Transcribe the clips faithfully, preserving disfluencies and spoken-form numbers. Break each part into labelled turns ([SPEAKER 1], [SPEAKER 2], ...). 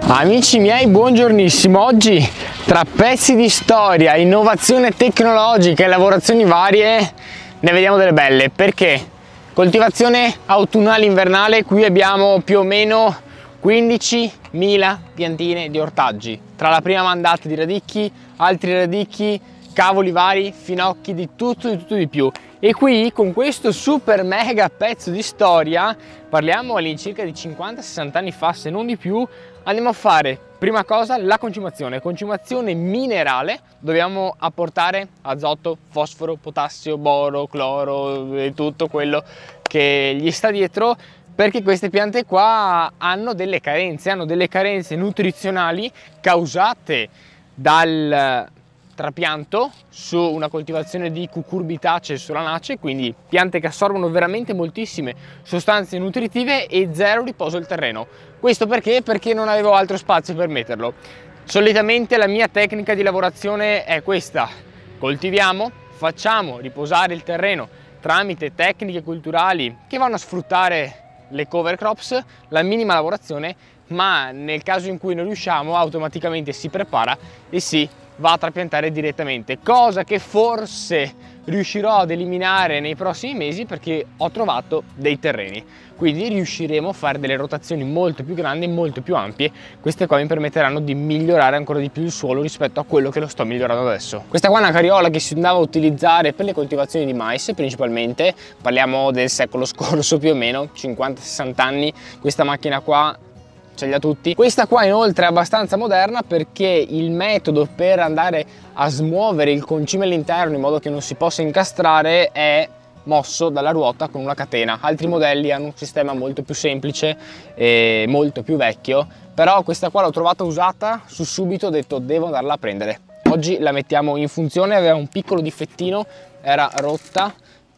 [SPEAKER 1] Amici miei, buongiornissimo. Oggi tra pezzi di storia, innovazione tecnologica e lavorazioni varie ne vediamo delle belle. Perché? Coltivazione autunnale invernale, qui abbiamo più o meno quindicimila piantine di ortaggi, tra la prima mandata di radicchi, altri radicchi, cavoli vari, finocchi, di tutto, di tutto di più. E qui con questo super mega pezzo di storia, parliamo all'incirca di cinquanta sessanta anni fa, se non di più, andiamo a fare prima cosa la concimazione, concimazione minerale. Dobbiamo apportare azoto, fosforo, potassio, boro, cloro e tutto quello che gli sta dietro, perché queste piante qua hanno delle carenze, hanno delle carenze nutrizionali causate dal trapianto su una coltivazione di cucurbitacee e solanace, quindi piante che assorbono veramente moltissime sostanze nutritive e zero riposo al terreno. Questo perché? Perché non avevo altro spazio per metterlo. Solitamente la mia tecnica di lavorazione è questa: coltiviamo, facciamo riposare il terreno tramite tecniche culturali che vanno a sfruttare le cover crops, la minima lavorazione, ma nel caso in cui non riusciamo automaticamente si prepara e si va a trapiantare direttamente, cosa che forse riuscirò ad eliminare nei prossimi mesi perché ho trovato dei terreni, quindi riusciremo a fare delle rotazioni molto più grandi e molto più ampie. Queste qua mi permetteranno di migliorare ancora di più il suolo rispetto a quello che lo sto migliorando adesso. Questa qua è una carriola che si andava a utilizzare per le coltivazioni di mais principalmente, parliamo del secolo scorso più o meno, cinquanta sessanta anni. Questa macchina qua ce li ha tutti. Questa qua inoltre è abbastanza moderna perché il metodo per andare a smuovere il concime all'interno in modo che non si possa incastrare è mosso dalla ruota con una catena. Altri modelli hanno un sistema molto più semplice e molto più vecchio, però questa qua l'ho trovata usata, su subito ho detto devo andarla a prendere. Oggi la mettiamo in funzione, aveva un piccolo difettino, era rotta,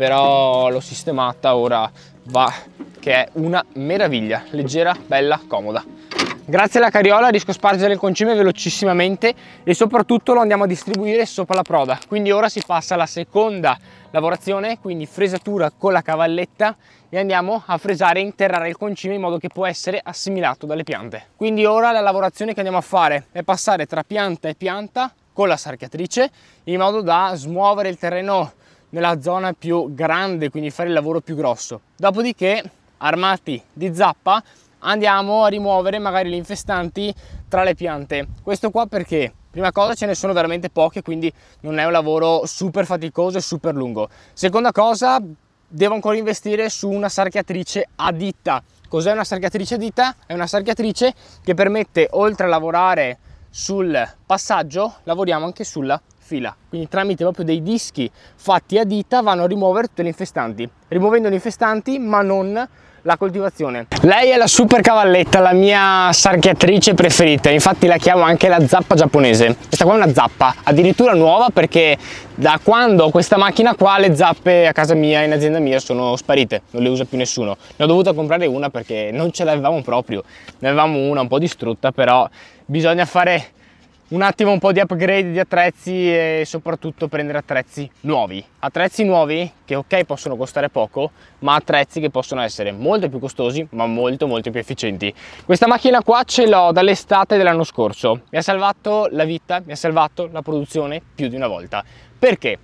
[SPEAKER 1] però l'ho sistemata, ora va che è una meraviglia, leggera, bella, comoda. Grazie alla carriola riesco a spargere il concime velocissimamente e soprattutto lo andiamo a distribuire sopra la proda. Quindi ora si passa alla seconda lavorazione, quindi fresatura con la cavalletta, e andiamo a fresare e interrare il concime in modo che può essere assimilato dalle piante. Quindi ora la lavorazione che andiamo a fare è passare tra pianta e pianta con la sarchiatrice in modo da smuovere il terreno nella zona più grande, quindi fare il lavoro più grosso. Dopodiché, armati di zappa, andiamo a rimuovere magari gli infestanti tra le piante. Questo qua perché? Prima cosa, ce ne sono veramente poche, quindi non è un lavoro super faticoso e super lungo. Seconda cosa, devo ancora investire su una sarchiatrice a ditta. Cos'è una sarchiatrice a ditta? È una sarchiatrice che permette, oltre a lavorare sul passaggio, lavoriamo anche sulla fila, quindi tramite proprio dei dischi fatti a dita vanno a rimuovere tutti gli infestanti, rimuovendo gli infestanti ma non la coltivazione. Lei è la super cavalletta, la mia sarchiatrice preferita, infatti la chiamo anche la zappa giapponese. Questa qua è una zappa addirittura nuova, perché da quando ho questa macchina qua le zappe a casa mia, in azienda mia, sono sparite, non le usa più nessuno. Ne ho dovuta comprare una perché non ce l'avevamo proprio, ne avevamo una un po' distrutta, però bisogna fare un attimo un po' di upgrade di attrezzi e soprattutto prendere attrezzi nuovi. Attrezzi nuovi che ok possono costare poco, ma attrezzi che possono essere molto più costosi ma molto molto più efficienti. Questa macchina qua ce l'ho dall'estate dell'anno scorso, mi ha salvato la vita, mi ha salvato la produzione più di una volta. Perché?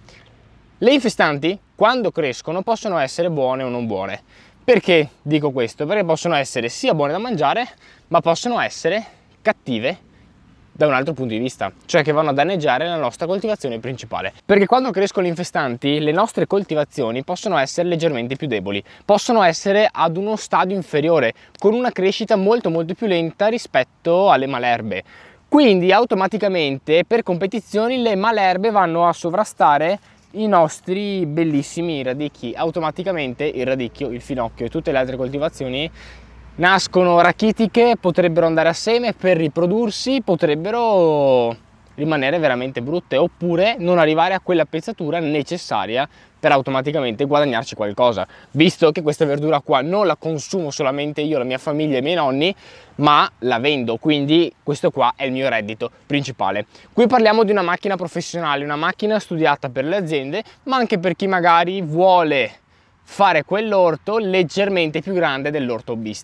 [SPEAKER 1] Le infestanti quando crescono possono essere buone o non buone. Perché dico questo? Perché possono essere sia buone da mangiare, ma possono essere cattive da un altro punto di vista, cioè che vanno a danneggiare la nostra coltivazione principale. Perché quando crescono gli infestanti, le nostre coltivazioni possono essere leggermente più deboli, possono essere ad uno stadio inferiore, con una crescita molto molto più lenta rispetto alle malerbe. Quindi automaticamente per competizioni le malerbe vanno a sovrastare i nostri bellissimi radicchi. Automaticamente il radicchio, il finocchio e tutte le altre coltivazioni nascono rachitiche, potrebbero andare a seme per riprodursi, potrebbero rimanere veramente brutte, oppure non arrivare a quella pezzatura necessaria per automaticamente guadagnarci qualcosa, visto che questa verdura qua non la consumo solamente io, la mia famiglia e i miei nonni, ma la vendo, quindi questo qua è il mio reddito principale. Qui parliamo di una macchina professionale, una macchina studiata per le aziende, ma anche per chi magari vuole fare quell'orto leggermente più grande dell'orto hobbistico.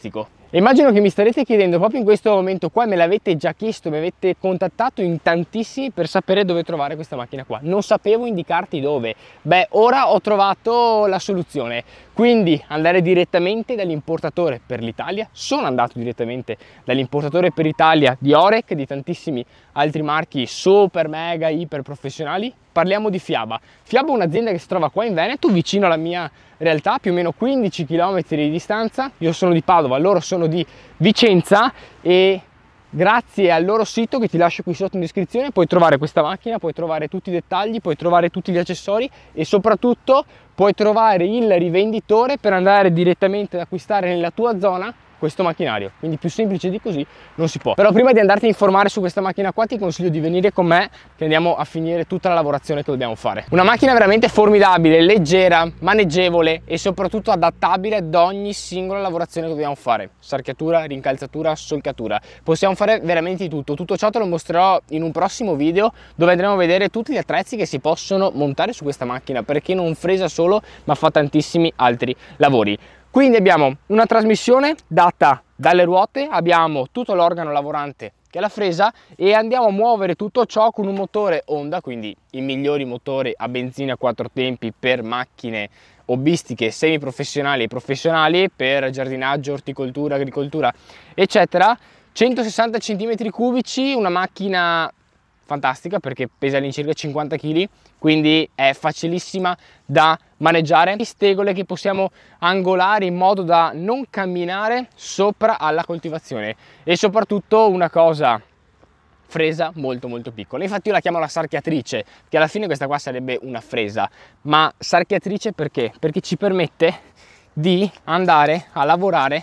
[SPEAKER 1] Immagino che mi starete chiedendo proprio in questo momento qua, me l'avete già chiesto, mi avete contattato in tantissimi per sapere dove trovare questa macchina qua. Non sapevo indicarti dove. Beh, ora ho trovato la soluzione. Quindi andare direttamente dall'importatore per l'Italia. Sono andato direttamente dall'importatore per l'Italia di Orec, di tantissimi altri marchi super, mega, iper professionali. Parliamo di Fiaba. Fiaba è un'azienda che si trova qua in Veneto, vicino alla mia realtà, più o meno quindici chilometri di distanza. Io sono di Padova, loro sono di Vicenza e grazie al loro sito, che ti lascio qui sotto in descrizione, puoi trovare questa macchina, puoi trovare tutti i dettagli, puoi trovare tutti gli accessori e soprattutto puoi trovare il rivenditore per andare direttamente ad acquistare nella tua zona questo macchinario. Quindi più semplice di così non si può. Però prima di andarti a informare su questa macchina qua ti consiglio di venire con me, che andiamo a finire tutta la lavorazione che dobbiamo fare. Una macchina veramente formidabile, leggera, maneggevole e soprattutto adattabile ad ogni singola lavorazione che dobbiamo fare: sarchiatura, rincalzatura, solcatura. Possiamo fare veramente di tutto. Tutto ciò te lo mostrerò in un prossimo video, dove andremo a vedere tutti gli attrezzi che si possono montare su questa macchina, perché non fresa solo ma fa tantissimi altri lavori. Quindi abbiamo una trasmissione data dalle ruote, abbiamo tutto l'organo lavorante che è la fresa e andiamo a muovere tutto ciò con un motore Honda, quindi i migliori motori a benzina a quattro tempi per macchine hobbistiche, semiprofessionali e professionali, per giardinaggio, orticoltura, agricoltura, eccetera. centosessanta centimetri cubici, una macchina fantastica perché pesa all'incirca cinquanta chili, quindi è facilissima da maneggiare. Stegole che possiamo angolare in modo da non camminare sopra alla coltivazione e soprattutto una cosa, fresa molto molto piccola. Infatti io la chiamo la sarchiatrice, che alla fine questa qua sarebbe una fresa, ma sarchiatrice perché? Perché ci permette di andare a lavorare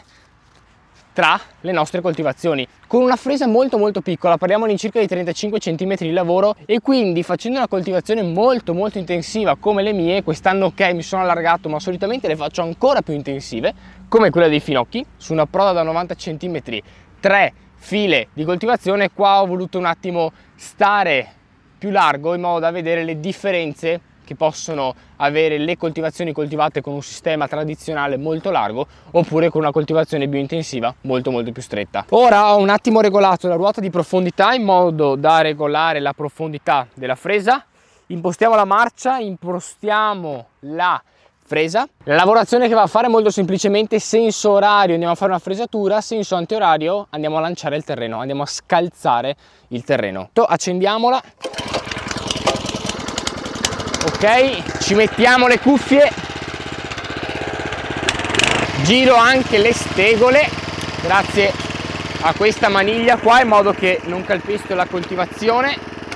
[SPEAKER 1] tra le nostre coltivazioni con una fresa molto molto piccola. Parliamo all'incirca di trentacinque centimetri di lavoro e quindi facendo una coltivazione molto molto intensiva come le mie, quest'anno ok mi sono allargato ma solitamente le faccio ancora più intensive, come quella dei finocchi, su una proda da novanta centimetri, tre file di coltivazione. Qua ho voluto un attimo stare più largo in modo da vedere le differenze che possono avere le coltivazioni coltivate con un sistema tradizionale molto largo oppure con una coltivazione biointensiva molto molto più stretta. Ora ho un attimo regolato la ruota di profondità in modo da regolare la profondità della fresa. Impostiamo la marcia, impostiamo la fresa. La lavorazione che va a fare è molto semplicemente: senso orario andiamo a fare una fresatura, senso antiorario andiamo a lanciare il terreno, andiamo a scalzare il terreno. Accendiamola. Ok, ci mettiamo le cuffie, giro anche le stegole grazie a questa maniglia qua in modo che non calpesto la coltivazione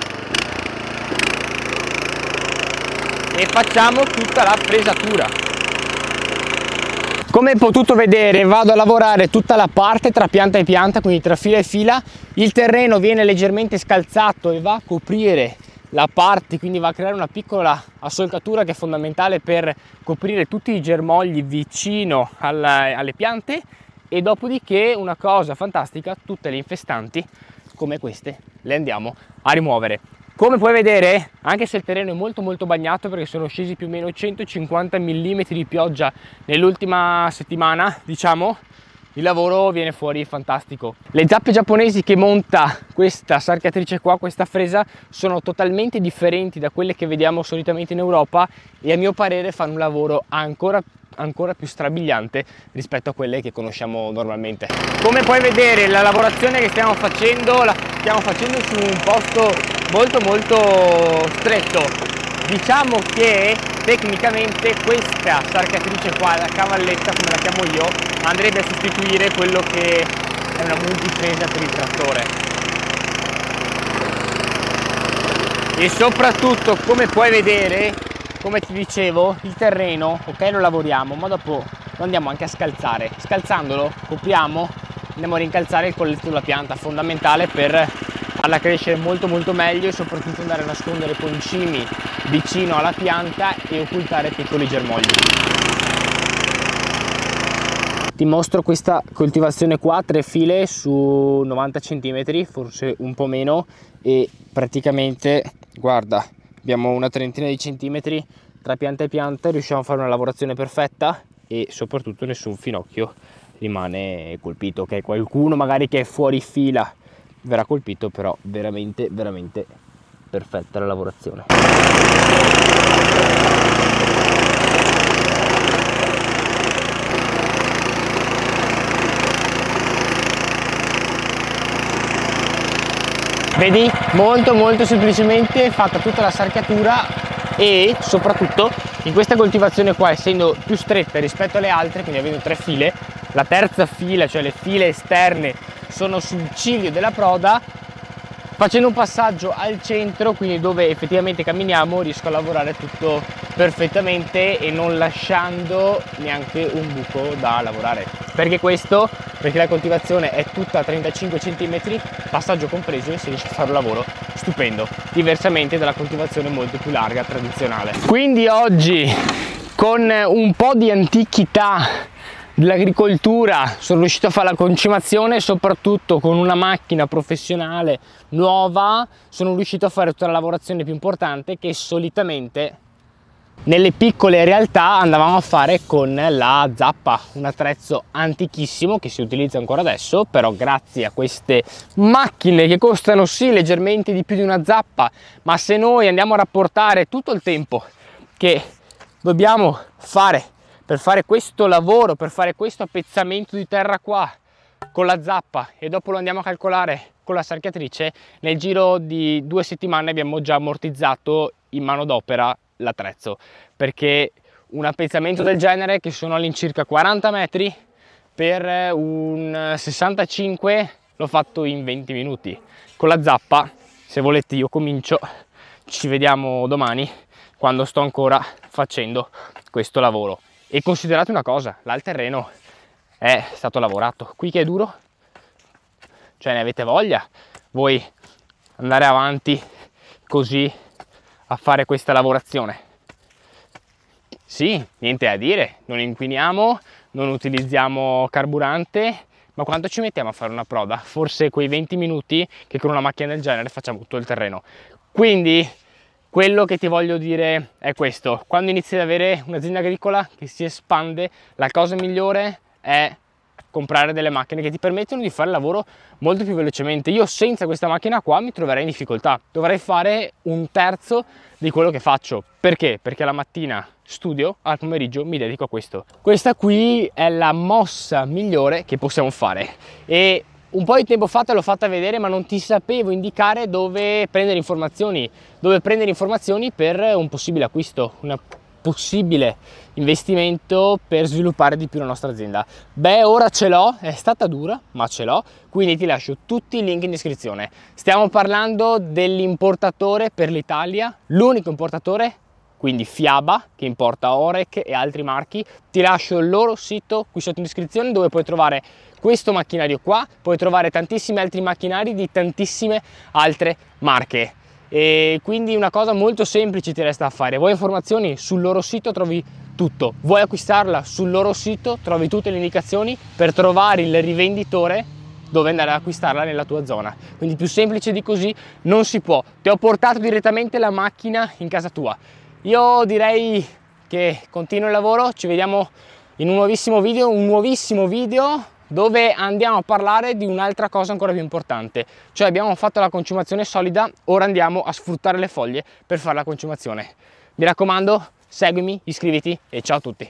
[SPEAKER 1] e facciamo tutta la fresatura. Come hai potuto vedere vado a lavorare tutta la parte tra pianta e pianta, quindi tra fila e fila. Il terreno viene leggermente scalzato e va a coprire la parte, quindi va a creare una piccola assolcatura che è fondamentale per coprire tutti i germogli vicino alla, alle piante, e dopodiché una cosa fantastica, tutte le infestanti come queste le andiamo a rimuovere. Come puoi vedere, anche se il terreno è molto molto bagnato perché sono scesi più o meno centocinquanta millimetri di pioggia nell'ultima settimana, diciamo, il lavoro viene fuori fantastico. Le zappe giapponesi che monta questa sarchiatrice qua, questa fresa, sono totalmente differenti da quelle che vediamo solitamente in Europa e a mio parere fanno un lavoro ancora, ancora più strabiliante rispetto a quelle che conosciamo normalmente. Come puoi vedere la lavorazione che stiamo facendo la stiamo facendo su un posto molto molto stretto. Diciamo che tecnicamente questa sarchiatrice qua, la cavalletta come la chiamo io, andrebbe a sostituire quello che è una multifresa per il trattore. E soprattutto, come puoi vedere, come ti dicevo, il terreno, ok, lo lavoriamo, ma dopo lo andiamo anche a scalzare. Scalzandolo copriamo, andiamo a rincalzare il colletto della pianta, fondamentale per farla crescere molto molto meglio e soprattutto andare a nascondere concimi vicino alla pianta e occultare piccoli germogli. Ti mostro questa coltivazione qua, tre file su novanta centimetri, forse un po' meno, e praticamente guarda, abbiamo una trentina di centimetri tra pianta e pianta, riusciamo a fare una lavorazione perfetta e soprattutto nessun finocchio rimane colpito. Ok, qualcuno magari che è fuori fila verrà colpito, però veramente veramente perfetta la lavorazione. Vedi? Molto molto semplicemente fatta tutta la sarchiatura, e soprattutto in questa coltivazione qua, essendo più stretta rispetto alle altre, quindi avendo tre file, la terza fila, cioè le file esterne, sono sul ciglio della proda. Facendo un passaggio al centro, quindi dove effettivamente camminiamo, riesco a lavorare tutto perfettamente e non lasciando neanche un buco da lavorare. Perché questo? Perché la coltivazione è tutta a trentacinque centimetri, passaggio compreso, e si riesce a fare un lavoro stupendo, diversamente dalla coltivazione molto più larga tradizionale. Quindi oggi, con un po' di antichità dell'agricoltura, sono riuscito a fare la concimazione, soprattutto con una macchina professionale nuova sono riuscito a fare tutta la lavorazione più importante, che solitamente nelle piccole realtà andavamo a fare con la zappa, un attrezzo antichissimo che si utilizza ancora adesso, però grazie a queste macchine che costano sì leggermente di più di una zappa, ma se noi andiamo a rapportare tutto il tempo che dobbiamo fare per fare questo lavoro, per fare questo appezzamento di terra qua con la zappa, e dopo lo andiamo a calcolare con la sarchiatrice, nel giro di due settimane abbiamo già ammortizzato in manodopera l'attrezzo, perché un appezzamento del genere, che sono all'incirca quaranta metri per un sessantacinque, l'ho fatto in venti minuti. Con la zappa, se volete, io comincio, ci vediamo domani quando sto ancora facendo questo lavoro. E considerate una cosa, là il terreno è stato lavorato, qui che è duro, cioè ne avete voglia voi andare avanti così a fare questa lavorazione? Sì, niente da dire, non inquiniamo, non utilizziamo carburante, ma quanto ci mettiamo a fare una proda? Forse quei venti minuti che con una macchina del genere facciamo tutto il terreno. Quindi quello che ti voglio dire è questo: quando inizi ad avere un'azienda agricola che si espande, la cosa migliore è comprare delle macchine che ti permettono di fare il lavoro molto più velocemente. Io senza questa macchina qua mi troverei in difficoltà, dovrei fare un terzo di quello che faccio. Perché? Perché la mattina studio, al pomeriggio mi dedico a questo. Questa qui è la mossa migliore che possiamo fare, e un po' di tempo fa te l'ho fatta vedere, ma non ti sapevo indicare dove prendere informazioni, dove prendere informazioni per un possibile acquisto, una possibile investimento per sviluppare di più la nostra azienda. Beh, ora ce l'ho, è stata dura, ma ce l'ho, quindi ti lascio tutti i link in descrizione. Stiamo parlando dell'importatore per l'Italia, l'unico importatore, quindi Fiaba, che importa Orec e altri marchi. Ti lascio il loro sito qui sotto in descrizione, dove puoi trovare questo macchinario qua, puoi trovare tantissimi altri macchinari di tantissime altre marche. E quindi una cosa molto semplice ti resta da fare: vuoi informazioni? Sul loro sito trovi tutto. Vuoi acquistarla? Sul loro sito trovi tutte le indicazioni per trovare il rivenditore dove andare ad acquistarla nella tua zona. Quindi più semplice di così non si può. Ti ho portato direttamente la macchina in casa tua. Io direi che continuo il lavoro, ci vediamo in un nuovissimo video, un nuovissimo video dove andiamo a parlare di un'altra cosa ancora più importante. Cioè abbiamo fatto la concimazione solida, ora andiamo a sfruttare le foglie per fare la concimazione. Mi raccomando, seguimi, iscriviti e ciao a tutti.